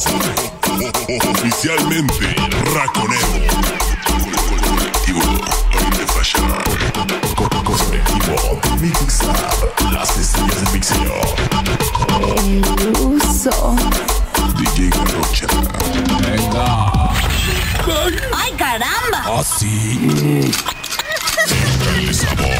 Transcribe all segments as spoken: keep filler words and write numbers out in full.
Oficialmente Raconero. Colectivo Oriente Fashion. Colectivo Mix Lab. Las estrellas del mixeo. El uso. D J Garrocha. Venga. ¡Ay, caramba! ¿Ah, sí? El sabor.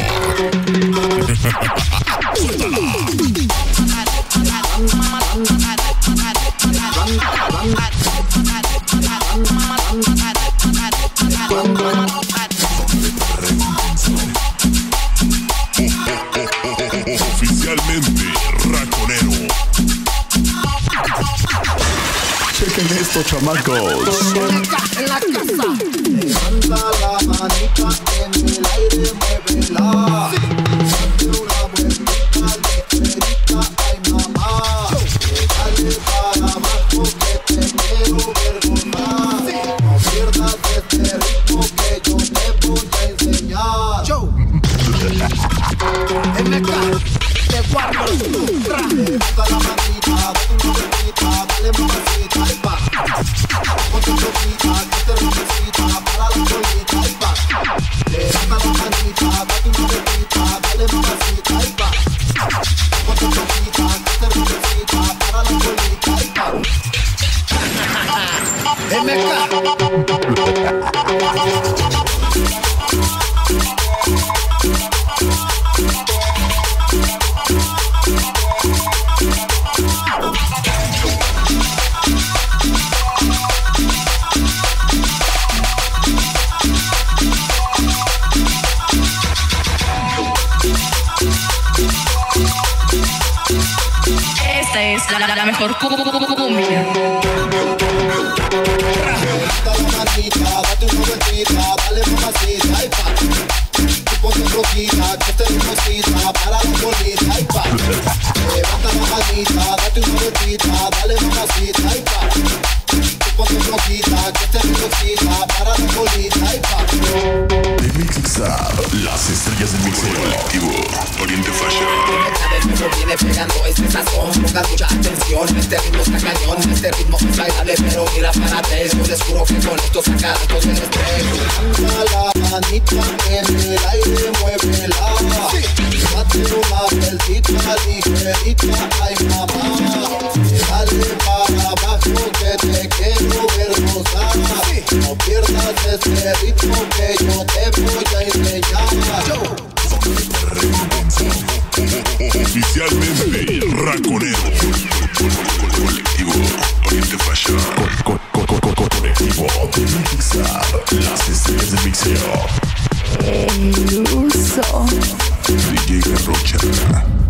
Oficialmente Raconero. Chequen esto, chamacos. En la casa. Levanta la manita en el aire, muévela. Date una vueltita ligerita, ay mamá. Dale para abajo que te quiero ver gozar. No pierdas este ritmo que yo te voy a enseñar. M K, te guardo. Levanta la manita, date una vueltita, dale mamacita y pa. Ponte flojita, que te necesita para la colita y pa. Levanta la manita, date una vueltita, dale mamacita y pa. Ponte flojita, que te necesita para la colita y pa. M K. Esta es la, la, la mejor cumbia. Levanta la manita, date una vueltita, dale mamacita y pa. Tú ponte flojita, que te necesita para la colita y pa. Levanta la manita, date una vueltita, dale mamacita y pa. Tú ponte flojita, que te necesita para la colita y pa. The Mix Lab. Las estrellas del mixeo. Colectivo Oriente Fashion. Cada vez me viene pegando este sazón. Pongan mucha atención, este ritmo está cañón. Este ritmo es bailable, pero mira para atrás. Yo descubro que con esto saca datos del estrés. Levanta la manita en el aire, muévela. Date una vueltita ligerita, ay mamá. Dale para abajo que te quiero ver gozar. No pierdas este ritmo que yo te voy a enseñar. Oficialmente Raconero. Colectivo Oriente Fashion. Colectivo Mix Lab. Las estrellas del mixeo. El uso. D J Garrocha.